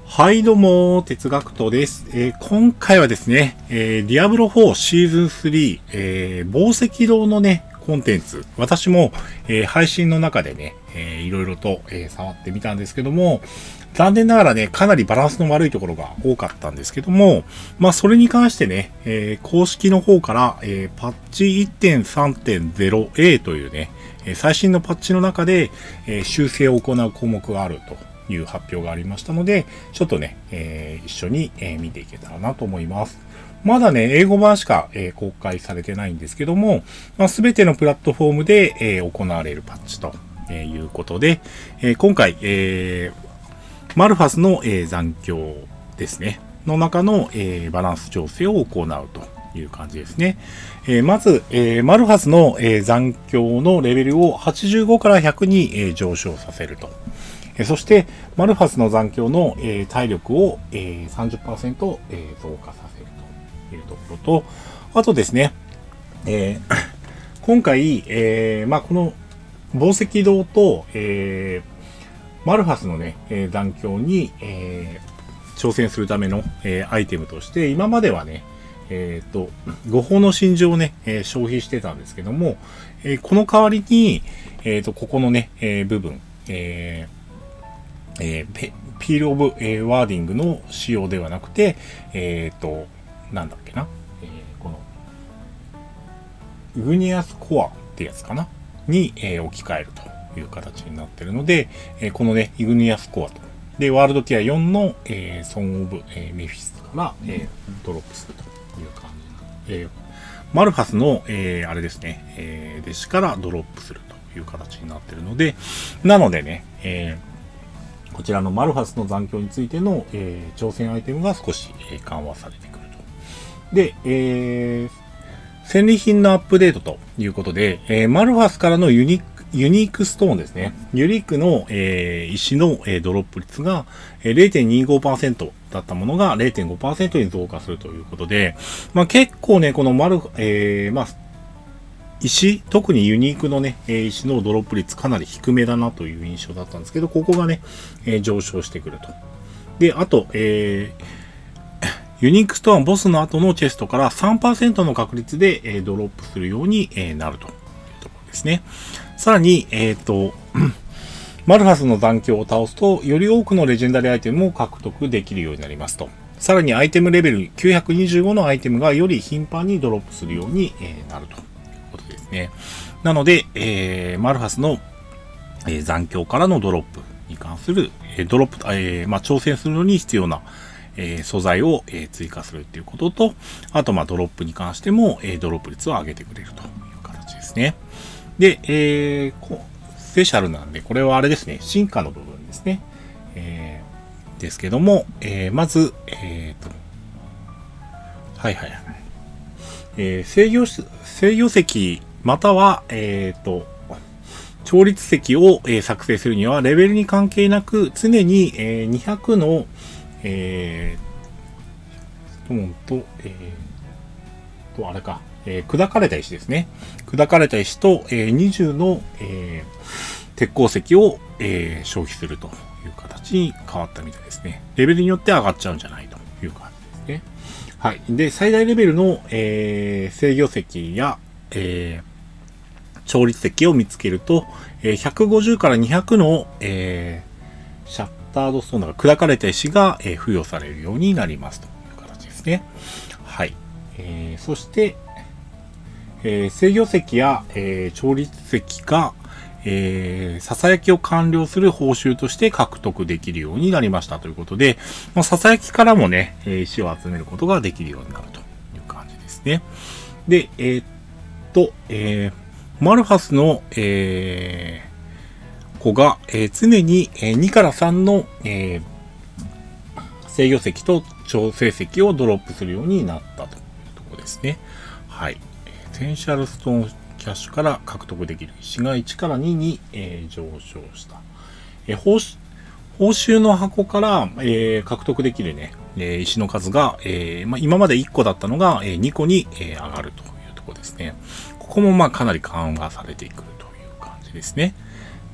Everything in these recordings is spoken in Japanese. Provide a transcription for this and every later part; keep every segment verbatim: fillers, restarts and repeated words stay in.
はい、どうも、哲学とです。えー、今回はですね、えー、ディアブロフォーシーズンスリー、えー、宝石堂のね、コンテンツ、私も、えー、配信の中でね、えー、いろいろと、えー、触ってみたんですけども、残念ながらね、かなりバランスの悪いところが多かったんですけども、まあ、それに関してね、えー、公式の方から、えー、パッチ いってんさんてんゼロエー というね、最新のパッチの中で、えー、修正を行う項目があるという発表がありましたので、ちょっとね、えー、一緒に、えー、見ていけたらなと思います。まだね、英語版しか、えー、公開されてないんですけども、まあ、全てのプラットフォームで、えー、行われるパッチと、えー、いうことで、えー、今回、えー、マルファスの、えー、残響ですね、の中の、えー、バランス調整を行うという感じですね。えー、まず、えー、マルファスの、えー、残響のレベルをはちじゅうごからひゃくに、えー、上昇させると。そして、マルファスの残響の、えー、体力を、えー、さんじゅっパーセント、えー、増加させるというところと、あとですね、えー、今回、えー、まあ、この宝石堂と、えー、マルファスのね、えー、残響に、えー、挑戦するための、えー、アイテムとして、今まではね、えっと、誤報の真珠をね、えー、消費してたんですけども、えー、この代わりに、えっと、ここのね、えー、部分、えーえー、ピールオブ、えー、ワーディングの使用ではなくて、えっと、なんだっけな、えー、この、イグニアスコアってやつかなに、えー、置き換えるという形になっているので、えー、このね、イグニアスコアと、で、ワールドティアよんの、えー、ソンオブ、えー、メフィストから、えー、ドロップするという感じなので、えー、マルファスの、えー、あれですね、えー、弟子からドロップするという形になっているので、なのでね、えーこちらのマルファスの残響についての、えー、挑戦アイテムが少し、えー、緩和されてくると。で、えー、戦利品のアップデートということで、えー、マルファスからのユニーク、ユニークストーンですね。ユニークの、えー、石の、えー、ドロップ率が、えー、れいてんにごパーセント だったものが れいてんごパーセント に増加するということで、まあ結構ね、このマル、えー、まあ、石、特にユニークのね、石のドロップ率かなり低めだなという印象だったんですけど、ここがね、えー、上昇してくると。で、あと、えー、ユニークストーンボスの後のチェストから さんパーセント の確率で、えー、ドロップするように、えー、なるというところですね。さらに、えっと、マルファスの残響を倒すと、より多くのレジェンダリーアイテムを獲得できるようになりますと。さらにアイテムレベルきゅうひゃくにじゅうごのアイテムがより頻繁にドロップするように、えー、なると。ですね。なので、えー、マルファスの、えー、残響からのドロップに関する、えー、ドロップ、えー、まあ、挑戦するのに必要な、えー、素材を、えー、追加するっていうことと、あと、まあ、ドロップに関しても、えー、ドロップ率を上げてくれるという形ですね。で、えー、こうスペシャルなんで、これはあれですね、進化の部分ですね。えー、ですけども、えー、まず、えーと、はいはいはい。えー、制御、制御石、または、えっと、調律石を、えー、作成するには、レベルに関係なく、常に、えー、にひゃくの、えー、トーンと、えー、と、あれか、えー、砕かれた石ですね。砕かれた石と、えー、にじゅうの、えー、鉄鉱石を、えー、消費するという形に変わったみたいですね。レベルによって上がっちゃうんじゃないという感じですね。はい。で、最大レベルの、えー、制御石や、えー、調律石を見つけると、えー、ひゃくごじゅうからにひゃくの、えー、シャッタードストーンが砕かれた石が、えー、付与されるようになりますという形ですね。はい。えー、そして、えー、制御石や、えー、調律石が、えー、ささやきを完了する報酬として獲得できるようになりましたということで、まあ、ささやきからもね、石を集めることができるようになるという感じですね。で、えー、っと、えー、マルファスの、えー、子が、えー、常ににからさんの、えー、制御石と調整石をドロップするようになったというところですね。はい。エッセンシャルストーンキャッシュから獲得できる石がいちからにに、えー、上昇した。えー、報酬、報酬の箱から、えー、獲得できるね、えー、石の数が、えーまあ、今までいっこだったのが、えー、にこに、えー、上がるというところですね。ここもまあかなり緩和されてくるという感じですね。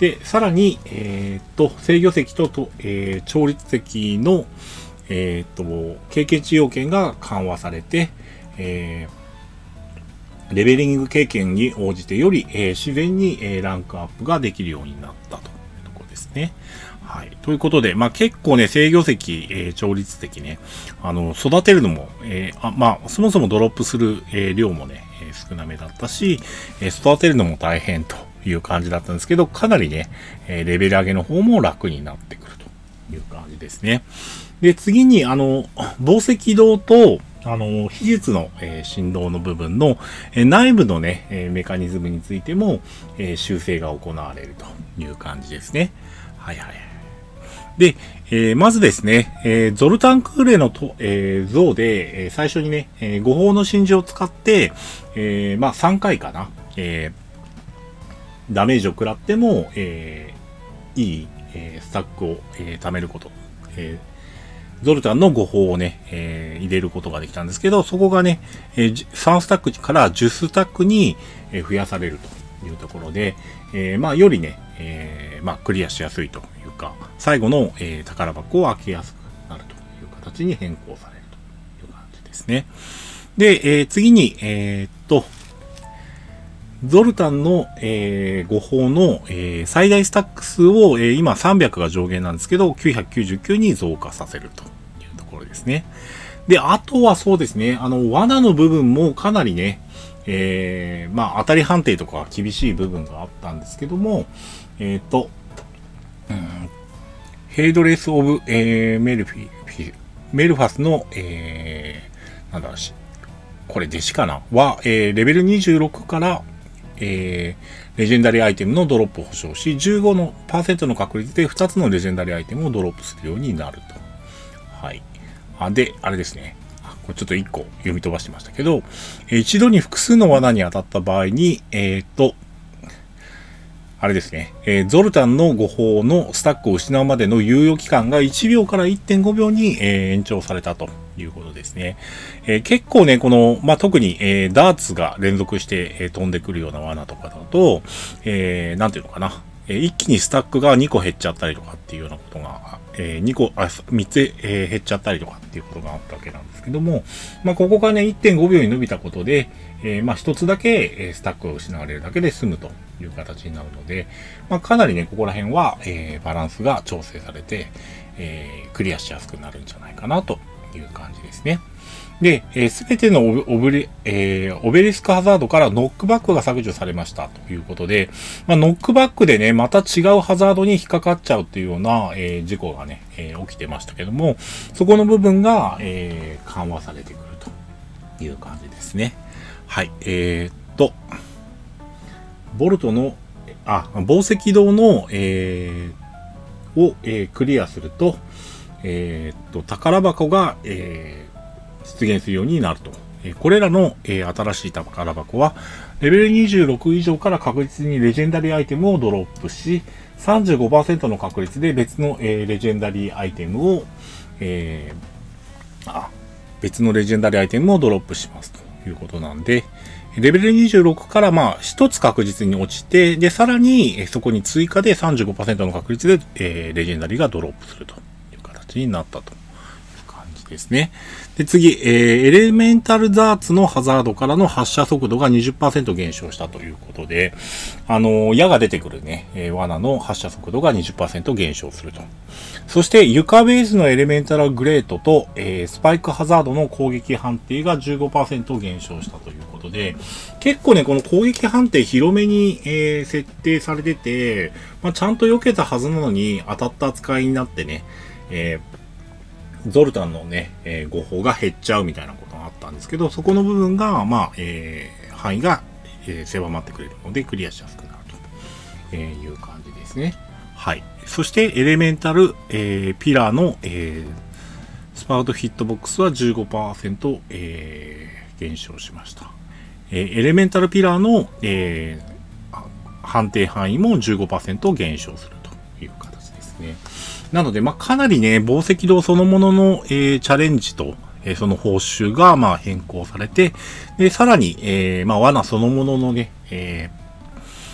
で、さらに、えー、っと、制御石と、とえー、調律石の、えー、っと、経験値要件が緩和されて、えー、レベリング経験に応じてより、えー、自然に、えー、ランクアップができるようになったというところですね。はい。ということで、まあ結構ね、制御石、えー、調律石ね、あの、育てるのも、えー、あまあ、そもそもドロップする、えー、量もね、えー、少なめだったし、えー、育てるのも大変という感じだったんですけど、かなりね、えー、レベル上げの方も楽になってくるという感じですね。で、次に、あの、紡績動と、あの、秘術の、えー、振動の部分の、えー、内部のね、えー、メカニズムについても、えー、修正が行われるという感じですね。はいはい。で、えー、まずですね、えー、ゾルタンクーレのと、えー、像で、えー、最初にね、えー、誤報の真珠を使って、えー、まあさんかいかな、えー、ダメージを食らっても、えー、いい、えー、スタックを、えー、貯めること。えーゾルタンの誤報をね、えー、入れることができたんですけど、そこがね、えー、さんスタックからじゅうスタックに増やされるというところで、えー、まあ、よりね、えー、まあ、クリアしやすいというか、最後の、えー、宝箱を開けやすくなるという形に変更されるという感じですね。で、えー、次に、えー、っと、ゾルタンの、えー、誤報の、えー、最大スタック数を、えー、今さんびゃくが上限なんですけど、きゅうひゃくきゅうじゅうきゅうに増加させるというところですね。で、あとはそうですね、あの、罠の部分もかなりね、えー、まあ、当たり判定とか厳しい部分があったんですけども、えっと、うん、ヘイドレス・オブ、えー、メルフィ、メルファスの、えー、なんだろうし、これ弟子かなは、えー、レベルにじゅうろくから、えー、レジェンダリーアイテムのドロップを保証し、じゅうごのパーセントの確率でふたつのレジェンダリーアイテムをドロップするようになると。はい。あ、で、あれですね。あ、これちょっといっこ読み飛ばしてましたけど、一度に複数の罠に当たった場合に、えー、っと、あれですね、えー、ゾルタンの誤報のスタックを失うまでの猶予期間がいちびょうから いってんごびょうに、えー、延長されたということですね。えー、結構ね、この、まあ、特に、えー、ダーツが連続して、えー、飛んでくるような罠とかだと、えー、なんていうのかな、えー、一気にスタックがにこ減っちゃったりとかっていうようなことが、えー、にこ、あ、みっつ、えー、減っちゃったりとかっていうことがあったわけなんですけども、まあ、ここがね、いってんごびょうに伸びたことで、えー、まあ、一つだけ、えー、スタックを失われるだけで済むという形になるので、まあ、かなりね、ここら辺は、えー、バランスが調整されて、えー、クリアしやすくなるんじゃないかなという感じですね。で、す、えー、べ、てのオブリ、えー、オベリスクハザードからノックバックが削除されましたということで、まあ、ノックバックでね、また違うハザードに引っかかっちゃうっていうような、えー、事故がね、えー、起きてましたけども、そこの部分が、えー、緩和されてくるという感じですね。はい。えー、っと、ボルトの、あ、紡績動の、えー、を、えー、クリアすると、えー、っと、宝箱が、えー、出現するようになると。えー、これらの、えー、新しい宝箱は、レベルにじゅうろく以上から確実にレジェンダリーアイテムをドロップし、さんじゅうごパーセント の確率で別の、えー、レジェンダリーアイテムを、えー、あ、別のレジェンダリーアイテムをドロップしますということなんで、レベルにじゅうろくからまあ一つ確実に落ちて、で、さらにそこに追加で さんじゅうごパーセント の確率で、えー、レジェンダリーがドロップするという形になったという感じですね。で、次、えー、エレメンタルダーツのハザードからの発射速度が にじゅっパーセント 減少したということで、あのー、矢が出てくるね、えー、罠の発射速度が にじゅっパーセント 減少すると。そして、床ベースのエレメンタルグレートと、えー、スパイクハザードの攻撃判定が じゅうごパーセント 減少したということで、結構ね、この攻撃判定広めに、えー、設定されてて、まあ、ちゃんと避けたはずなのに当たった扱いになってね、えーゾルタンのね、えー、誤報が減っちゃうみたいなことがあったんですけど、そこの部分が、まあ、えー、範囲が、えー、狭まってくれるので、クリアしやすくなるという感じですね。はい。そして、エレメンタル、えー、ピラーの、えー、スパウトヒットボックスは じゅうごパーセント、えー、減少しました。えー、エレメンタルピラーの、えー、判定範囲も じゅうごパーセント 減少するという形ですね。なので、まあ、かなりね、紡績動そのものの、えー、チャレンジと、えー、その報酬が、まあ、変更されて、で、さらに、えー、まあ、罠そのもののね、えー、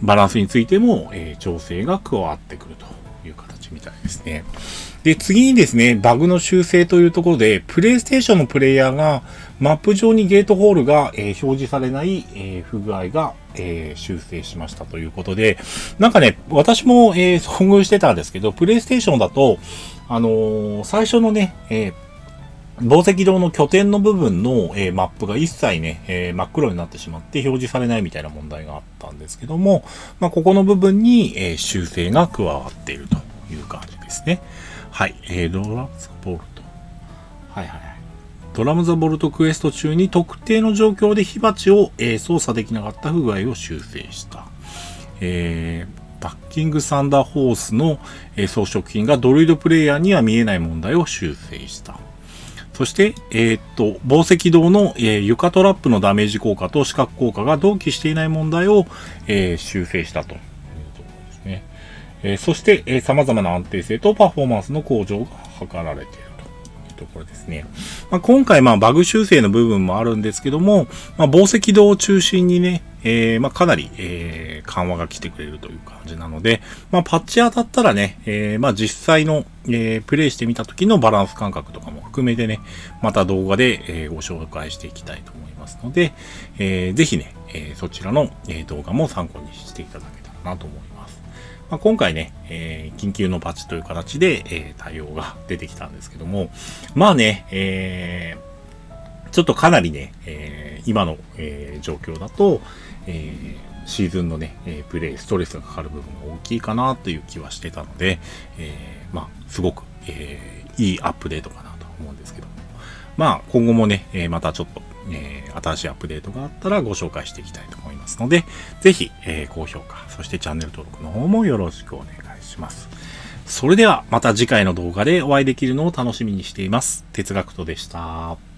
バランスについても、えー、調整が加わってくるという形みたいですね。で、次にですね、バグの修正というところで、プレイステーションのプレイヤーがマップ上にゲートホールが、えー、表示されない、えー、不具合が、えー、修正しましたということで、なんかね、私も、えー、遭遇してたんですけど、プレイステーションだと、あのー、最初のね、えー宝石堂の拠点の部分の、えー、マップが一切ね、えー、真っ黒になってしまって表示されないみたいな問題があったんですけども、まあ、ここの部分に、えー、修正が加わっているという感じですね。はい。えー、ドラムザボルト。はいはいはい。ドラムザボルトクエスト中に特定の状況で火鉢を、えー、操作できなかった不具合を修正した。えー、バッキングサンダーホースの、えー、装飾品がドルイドプレイヤーには見えない問題を修正した。そして、えー、っと、宝石堂の、えー、床トラップのダメージ効果と視覚効果が同期していない問題を、えー、修正したというところですね。えー、そして、えー、様々な安定性とパフォーマンスの向上が図られているというところですね。まあ、今回、まあ、バグ修正の部分もあるんですけども、まあ、宝石堂を中心にね、えー、まあ、かなり、えー、緩和が来てくれるという感じなので、まあ、パッチ当たったらね、えー、まあ、実際の、えー、プレイしてみた時のバランス感覚とかも含めてね、また動画で、えー、ご紹介していきたいと思いますので、えー、ぜひね、えー、そちらの、えー、動画も参考にしていただけたらなと思います。まあ、今回ね、えー、緊急のパッチという形で、えー、対応が出てきたんですけども、まあね、えー、ちょっとかなりね、えー、今の、えー、状況だと、えー、シーズンのね、えー、プレイ、ストレスがかかる部分が大きいかなという気はしてたので、えー、まあ、すごく、えー、いいアップデートかなと思うんですけども。まあ、今後もね、えー、またちょっと、えー、新しいアップデートがあったらご紹介していきたいと思いますので、ぜひ、えー、高評価、そしてチャンネル登録の方もよろしくお願いします。それでは、また次回の動画でお会いできるのを楽しみにしています。哲学とでした。